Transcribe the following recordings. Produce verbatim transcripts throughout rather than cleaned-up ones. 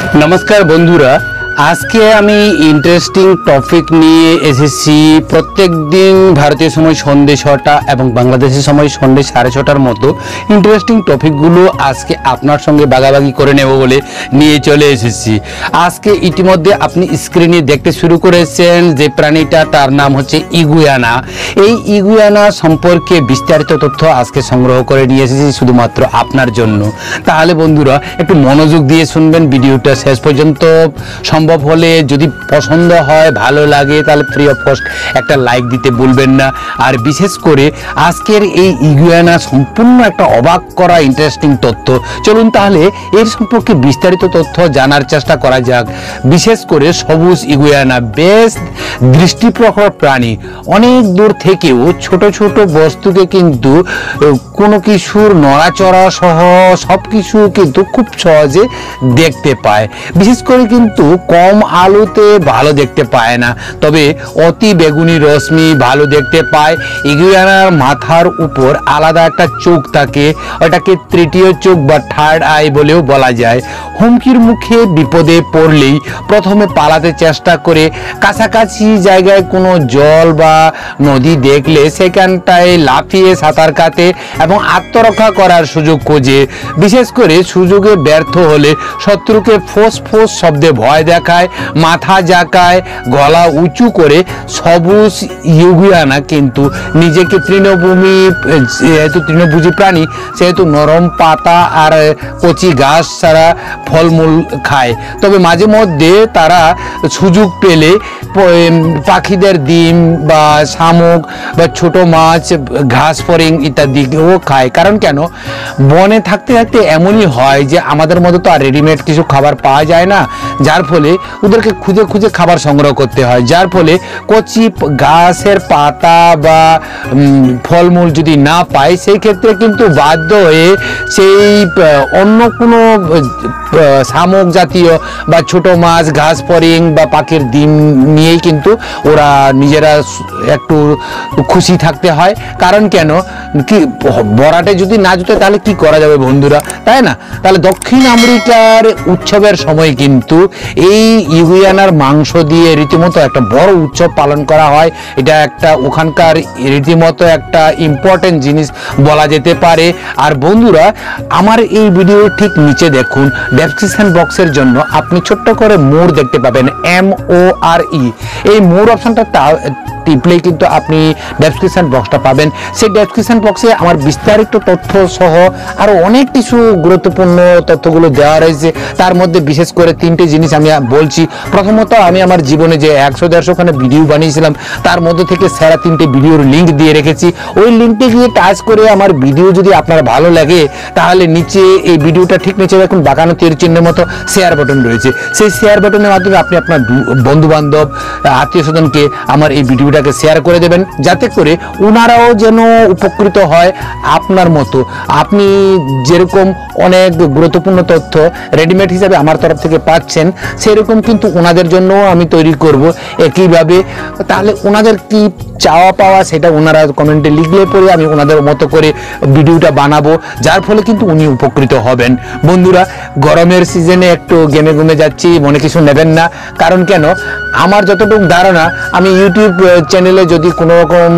नमस्कार बंधुरा आज के आमी इंटरेस्टिंग टपिक निये एसेছি प्रत्येक दिन भारतीय समय सन्ধ্যে ছটা এবং বাংলাদেশের সময় সন্ধ্যে সাড়ে ছটার মতো ইন্টারেস্টিং টপিকগুলো আজকে আপনার সঙ্গে ভাগাভাগি করে নেব বলে নিয়ে চলে এসেছি। আজকে ইতিমধ্যে আপনি স্ক্রিনে দেখতে শুরু করেছেন যে প্রাণীটা তার নাম হচ্ছে ইগুয়ানা। এই ইগুয়ানা সম্পর্কে বিস্তারিত তথ্য আজকে সংগ্রহ করে নিয়ে এসেছি শুধুমাত্র আপনার জন্য। তাহলে বন্ধুরা একটু মনোযোগ দিয়ে শুনবেন ভিডিওটা শেষ পর্যন্ত। সম্ভব হলে যদি পছন্দ হয় ভালো লাগে তাহলে ফ্রি অফ কস্ট একটা লাইক দিতে ভুলবেন না। আর বিশেষ করে আজকের এই ইগুয়ানা সম্পূর্ণ একটা অবাক করা ইন্টারেস্টিং তথ্য। চলুন তাহলে এর সম্পর্কে বিস্তারিত তথ্য জানার চেষ্টা করা যাক। বিশেষ করে সবুজ ইগুয়ানা বেশ দৃষ্টিপ্রখর প্রাণী। অনেক দূর থেকেও ছোট ছোট বস্তুকে কিন্তু কোনো কিছুর নড়াচড়া সহ সব কিছু কিন্তু খুব সহজে দেখতে পায়। বিশেষ করে কিন্তু কম আলোতে ভালো দেখতে পায় না, তবে অতি বেগুনি রশ্মি ভালো দেখতে পায়। ইগুয়ানার মাথার উপর আলাদা একটা চোখ থাকে, ওটাকে তৃতীয় চোখ বা থার্ড আই বলেও বলা যায়। হুমকির মুখে বিপদে পড়লেই প্রথমে পালাতে চেষ্টা করে। কাছাকাছি জায়গায় কোনো জল বা নদী দেখলে সেখানটায় লাফিয়ে সাঁতার কাটে এবং আত্মরক্ষা করার সুযোগ খোঁজে। বিশেষ করে সুযোগে ব্যর্থ হলে শত্রুকে ফোঁস ফোঁস শব্দে ভয় দেখায়, মাথা জাকায়, গলা উঁচু করে। সবুজ ইগুয়ানা কিন্তু নিজেকে তৃণভূমি যেহেতু তৃণভোজী প্রাণী সেহেতু নরম পাতা আর কচি ঘাস ছাড়া ফলমূল খায়। তবে মাঝে মধ্যে তারা সুযোগ পেলে পাখিদের ডিম বা শামুক বা ছোট মাছ, ঘাস ফড়িং ইত্যাদিও খায়। কারণ কেন, বনে থাকতে থাকতে এমনই হয় যে আমাদের মতো তো আর রেডিমেড কিছু খাবার পাওয়া যায় না, যার ফলে ওদেরকে খুঁজে খুঁজে খাবার সংগ্রহ করতে হয়। যার ফলে কচি ঘাসের পাতা বা ফলমূল যদি না পায় সেই ক্ষেত্রে কিন্তু বাধ্য হয়ে সেই অন্য কোনো শামুক জাতীয় বা ছোট মাছ, ঘাস ফড়িং বা পাখির ডিম নিয়েই কিন্তু ওরা নিজেরা একটু খুশি থাকতে হয়। কারণ কেন, কি বরাটে যদি না জুটে তাহলে কি করা যাবে বন্ধুরা, তাই না? তাহলে দক্ষিণ আমেরিকার উৎসবের সময় কিন্তু এই ইগুয়ানার মাংস দিয়ে রীতিমতো একটা বড় উৎসব পালন করা হয়। এটা একটা ওখানকার রীতিমতো একটা ইম্পর্টেন্ট জিনিস বলা যেতে পারে। আর বন্ধুরা আমার এই ভিডিও ঠিক নিচে দেখুন ডেসক্রিপশন বক্সের জন্য আপনি ছোট্ট করে মোর দেখতে পাবেন, এম ও আর ই। এই মোর অপশনটা টিপলেই কিন্তু আপনি ডেসক্রিপশন বক্সটা পাবেন। সেই ডেসক্রিপশন বক্সে আমার বিস্তারিত তথ্য সহ আরও অনেক কিছু গুরুত্বপূর্ণ তথ্যগুলো দেওয়া রয়েছে। তার মধ্যে বিশেষ করে তিনটে জিনিস আমি বলছি। প্রথমত, আমি আমার জীবনে যে একশো দেড়শো খানে ভিডিও বানিয়েছিলাম তার মধ্যে থেকে সেরা তিনটে ভিডিওর লিঙ্ক দিয়ে রেখেছি। ওই লিঙ্কটি গিয়ে টাচ করে আমার ভিডিও যদি আপনার ভালো লাগে তাহলে নিচে এই ভিডিওটা ঠিক নিচে দেখুন বাঁকানো তীর চিহ্নের মতো শেয়ার বাটন রয়েছে। সেই শেয়ার বাটনের মাধ্যমে আপনি আপনার বন্ধু বান্ধব আত্মীয় স্বজনকে আমার এই ভিডিওটাকে শেয়ার করে দেবেন, যাতে করে ওনারাও যেন উপকৃত হয় আপনার মতো। আপনি যেরকম অনেক গুরুত্বপূর্ণ তথ্য রেডিমেড হিসাবে আমার তরফ থেকে পাচ্ছেন, সেরকম কিন্তু ওনাদের জন্য আমি তৈরি করব একইভাবে। তাহলে ওনাদের কি চাওয়া পাওয়া সেটা ওনারা কমেন্টে লিখলে পরে আমি ওনাদের মতো করে ভিডিওটা বানাবো, যার ফলে কিন্তু উনি উপকৃত হবেন। বন্ধুরা গরমের সিজনে একটু গেমে গুমে যাচ্ছি, মনে কিছু নেবেন না। কারণ কেন, আমার যতটুকু ধারণা আমি ইউটিউব চ্যানেলে যদি কোনো রকম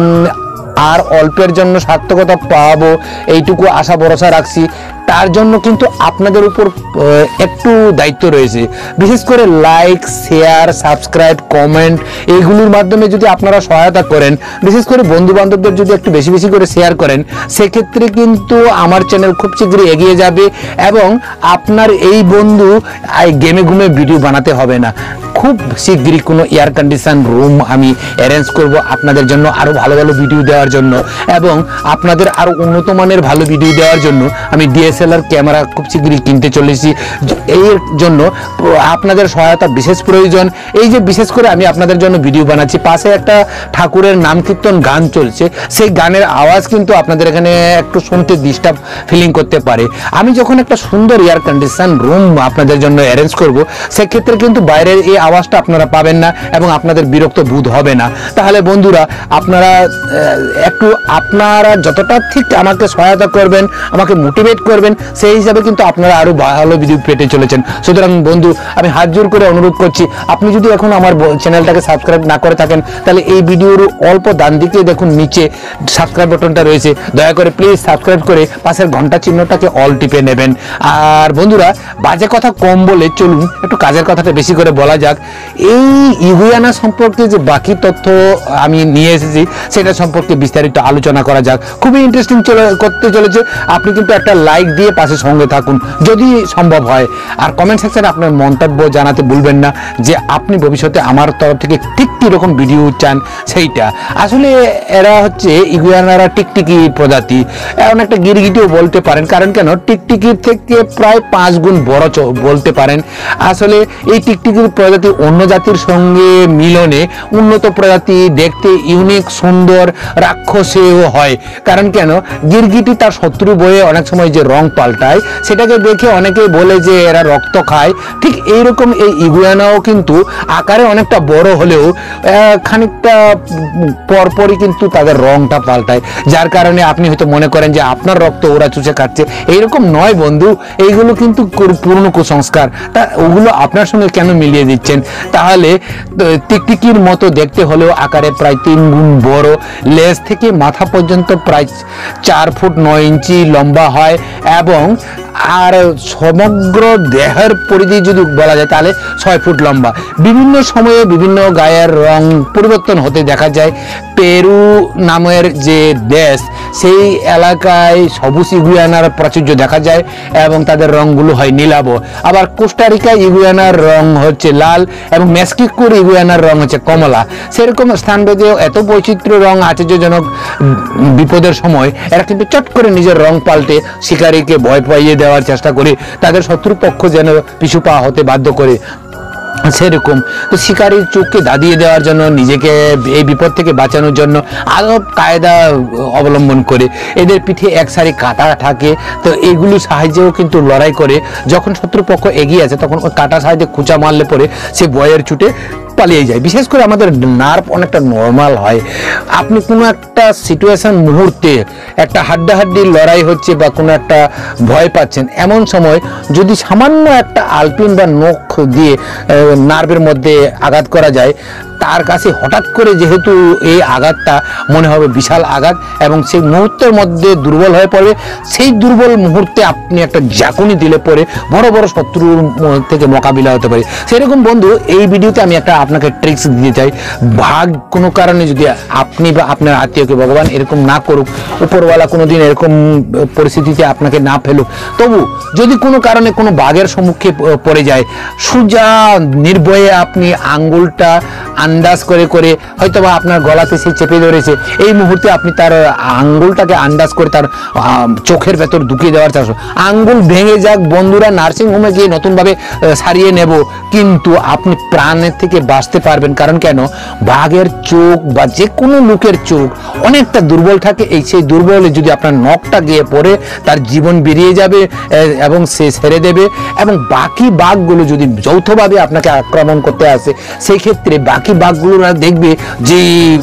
আর অল্পের জন্য সার্থকতা পাবো এইটুকু আশা ভরসা রাখছি। তার জন্য কিন্তু আপনাদের উপর একটু দায়িত্ব রয়েছে। বিশেষ করে লাইক, শেয়ার, সাবস্ক্রাইব, কমেন্ট এইগুলোর মাধ্যমে যদি আপনারা সহায়তা করেন, বিশেষ করে বন্ধু বান্ধবদের যদি একটু বেশি বেশি করে শেয়ার করেন, সেক্ষেত্রে কিন্তু আমার চ্যানেল খুব শীঘ্রই এগিয়ে যাবে এবং আপনার এই বন্ধু গেমে ঘুমে ভিডিও বানাতে হবে না। খুব শীঘ্রই কোনো এয়ার কন্ডিশন রুম আমি অ্যারেঞ্জ করব আপনাদের জন্য আরও ভালো ভালো ভিডিও দেওয়ার জন্য, এবং আপনাদের আরও উন্নত মানের ভালো ভিডিও দেওয়ার জন্য আমি ডিএসএলআর ক্যামেরা খুব শীঘ্রই কিনতে চলেছি। এর জন্য আপনাদের সহায়তা বিশেষ প্রয়োজন। এই যে বিশেষ করে আমি আপনাদের জন্য ভিডিও বানাচ্ছি, পাশে একটা ঠাকুরের নাম কীর্তন গান চলছে, সেই গানের আওয়াজ কিন্তু আপনাদের এখানে একটু শুনতে ডিস্টার্ব ফিলিং করতে পারে। আমি যখন একটা সুন্দর এয়ার কন্ডিশন রুম আপনাদের জন্য অ্যারেঞ্জ করব, সেক্ষেত্রে কিন্তু বাইরের এই আওয়াজটা আপনারা পাবেন না এবং আপনাদের বিরক্ত বোধ হবে না। তাহলে বন্ধুরা আপনারা একটু আপনারা যতটা ঠিক আমাকে সহায়তা করবেন, আমাকে মোটিভেট করবেন, করবেন, সেই হিসাবে কিন্তু আপনারা আরো ভালো ভিডিও পেতে চলেছেন। সুতরাং বন্ধু, আমি হাত জোর করে অনুরোধ করছি, আপনি যদি এখন আমার চ্যানেলটাকে সাবস্ক্রাইব না করে থাকেন, তাহলে এই ভিডিওর অল্প ডান দিকে দেখুন নিচে সাবস্ক্রাইব বাটনটা রয়েছে, দয়া করে প্লিজ সাবস্ক্রাইব করে পাশের ঘন্টা চিহ্নটাকে অল টিপে নেবেন। আর বন্ধুরা, বাজে কথা কম বলে চলুন একটু কাজের কথাটা বেশি করে বলা যাক। এই ইগুয়ানা সম্পর্কে যে বাকি তথ্য আমি নিয়ে এসেছি সেটা সম্পর্কে বিস্তারিত আলোচনা করা যাক। খুবই ইন্টারেস্টিং চলে করতে চলেছে। আপনি কিন্তু একটা লাইক দিয়ে পাশে সঙ্গে থাকুন যদি সম্ভব হয়, আর কমেন্ট সেকশনে আপনার মন্তব্য জানাতে ভুলবেন না যে আপনি ভবিষ্যতে আমার তরফ থেকে ঠিক কীরকম ভিডিও চান সেইটা। আসলে এরা হচ্ছে ইগুয়ানারা টিকটিকি প্রজাতি, অনেকটা গিরগিটিও বলতে পারেন, কারণ কেন টিকটিকির থেকে প্রায় পাঁচ গুণ বড় বলতে পারেন। আসলে এই টিকটিকির প্রজাতি অন্য জাতির সঙ্গে মিলনে উন্নত প্রজাতি, দেখতে ইউনিক, সুন্দর, রাক্ষসেও হয়। কারণ কেন, গিরগিটি তার শত্রু বয়ে অনেক সময় যে রং পাল্টায় সেটাকে দেখে অনেকেই বলে যে এরা রক্ত খায়। ঠিক এইরকম এই ইগুয়ানাও কিন্তু আকারে অনেকটা বড় হলেও খানিকটা পরপরই কিন্তু তাদের রংটা পাল্টায়, যার কারণে আপনি হয়তো মনে করেন যে আপনার রক্ত ওরা চুষে খাচ্ছে। এইরকম নয় বন্ধু, এইগুলো কিন্তু পূর্ণ কুসংস্কার। তা ওগুলো আপনার সঙ্গে কেন মিলিয়ে দিচ্ছেন? তাহলে টিকটিকির মতো দেখতে হলেও আকারে প্রায় তিন গুণ বড়, লেজ থেকে মাথা পর্যন্ত প্রায় চার ফুট নয় ইঞ্চি লম্বা হয়, এবং আর সমগ্র দেহের পরিধি যদি বলা যায় তাহলে ছয় ফুট লম্বা। বিভিন্ন সময়ে বিভিন্ন গায়ের রং পরিবর্তন হতে দেখা যায়। পেরু নামের যে দেশ, সেই এলাকায় সবুজ ইগুয়ানার প্রাচুর্য দেখা যায় এবং তাদের রংগুলো হয় নীলাভ। আবার কোস্টারিকা ইগুয়ানার রং হচ্ছে লাল এবং মেক্সিকোর ইগুয়ানার রং হচ্ছে কমলা। সেরকম স্থানভেদে এত বৈচিত্র্য রং আশ্চর্যজনক। বিপদের সময় এরা কিন্তু চট করে নিজের রং পাল্টে শিকারীকে ভয় পাইয়ে দেওয়ার চেষ্টা করে, তাদের শত্রুপক্ষ যেন পিছু পা হতে বাধ্য করে। সেরকম তো শিকারীর চোখকে দাঁড়িয়ে দেওয়ার জন্য, নিজেকে এই বিপদ থেকে বাঁচানোর জন্য আদব কায়দা অবলম্বন করে এদের পিঠে এক সারি কাঁটা থাকে। তো এগুলির সাহায্যেও কিন্তু লড়াই করে। যখন শত্রুপক্ষ এগিয়ে আছে তখন ওই কাঁটার সাহায্যে খুঁচা মারলে পরে সে ভয়ের ছুটে পালিয়ে যায়। বিশেষ করে আমাদের নার্ভ অনেকটা নর্মাল হয়। আপনি কোনো একটা সিচুয়েশন মুহূর্তে একটা হাড্ডাহাড্ডি লড়াই হচ্ছে বা কোনো একটা ভয় পাচ্ছেন, এমন সময় যদি সামান্য একটা আলপিন বা নখ দিয়ে নার্ভের মধ্যে আঘাত করা যায়, তার কাছে হঠাৎ করে যেহেতু এই আঘাতটা মনে হবে বিশাল আঘাত এবং সেই মুহূর্তের মধ্যে দুর্বল হয়ে পড়বে। সেই দুর্বল মুহূর্তে আপনি একটা ঝাঁকুনি দিলে পরে বড় বড় শত্রুর থেকে মোকাবিলা হতে পারে। সেরকম বন্ধু, এই ভিডিওতে আমি একটা আপনাকে ট্রিক্স দিতে চাই। ভাগ কোনো কারণে যদি আপনি বা আপনার আত্মীয়কে, ভগবান এরকম না করুক, উপরওয়ালা কোনো দিন এরকম পরিস্থিতিতে আপনাকে না ফেলুক, তবু যদি কোনো কারণে কোনো বাঘের সম্মুখে পড়ে যায়, সোজা নির্ভয়ে আপনি আঙ্গুলটা আন্দাজ করে করে হয়তো বা আপনার গলাতে সে চেপে ধরেছে, এই মুহূর্তে আপনি তার আঙ্গুলটাকে আন্দাজ করে তার চোখের ভেতর ঢুকিয়ে দেওয়ার চাষ। আঙ্গুল ভেঙে যাক বন্ধুরা, নার্সিংহোমে গিয়ে নতুনভাবে সারিয়ে নেব, কিন্তু আপনি প্রাণের থেকে বাঁচতে পারবেন। কারণ কেন, বাঘের চোখ বা যে কোনো লোকের চোখ অনেকটা দুর্বল থাকে। এই সেই দুর্বলে যদি আপনার নখটা গিয়ে পড়ে, তার জীবন বেরিয়ে যাবে এবং সে ছেড়ে দেবে। এবং বাকি বাঘগুলো যদি যৌথভাবে আপনাকে আক্রমণ করতে আসে, সেই ক্ষেত্রে বাকি বাঘগুলোরা দেখবে যে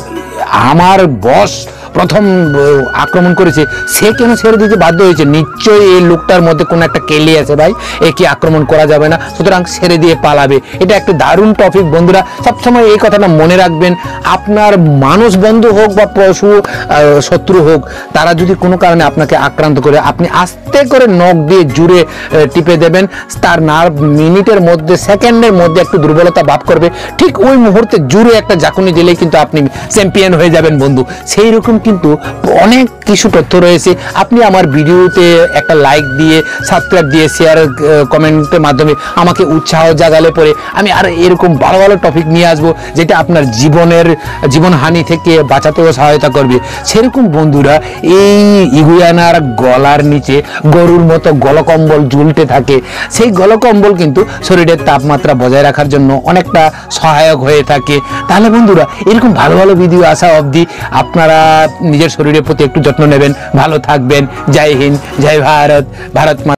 আমার বস প্রথম আক্রমণ করেছে, সে কেন ছেড়ে দিতে বাধ্য হয়েছে, নিশ্চয়ই এই লোকটার মধ্যে কোনো একটা কেলি আছে ভাই, একে আক্রমণ করা যাবে না, সুতরাং ছেড়ে দিয়ে পালাবে। এটা একটা দারুণ টপিক বন্ধুরা, সবসময় এই কথাটা মনে রাখবেন। আপনার মানুষ বন্ধু হোক বা পশু শত্রু হোক, তারা যদি কোনো কারণে আপনাকে আক্রান্ত করে, আপনি আস্তে করে নখ দিয়ে জুড়ে টিপে দেবেন। তার নার্ভ মিনিটের মধ্যে, সেকেন্ডের মধ্যে একটু দুর্বলতা ভাব করবে, ঠিক ওই মুহূর্তে জুড়ে একটা ঝাঁকুনি দিলেই কিন্তু আপনি চ্যাম্পিয়ন হয়ে যাবেন বন্ধু। সেই রকম কিন্তু অনেক কিছু তথ্য রয়েছে। আপনি আমার ভিডিওতে একটা লাইক দিয়ে, সাবস্ক্রাইব দিয়ে, শেয়ার কমেন্টের মাধ্যমে আমাকে উৎসাহ জাগালে পরে আমি আর এরকম ভালো ভালো টপিক নিয়ে আসবো, যেটা আপনার জীবনের জীবনহানি থেকে বাঁচাতেও সহায়তা করবে। সেরকম বন্ধুরা, এই ইগুয়ানার গলার নিচে গরুর মতো গলকম্বল ঝুলতে থাকে। সেই গলকম্বল কিন্তু শরীরের তাপমাত্রা বজায় রাখার জন্য অনেকটা সহায়ক হয়ে থাকে। তাহলে বন্ধুরা, এরকম ভালো ভালো ভিডিও আসা অবধি আপনারা নিজের শরীরের প্রতি একটু যত্ন নেবেন, ভালো থাকবেন। জয় হিন্দ, জয় ভারত, ভারত।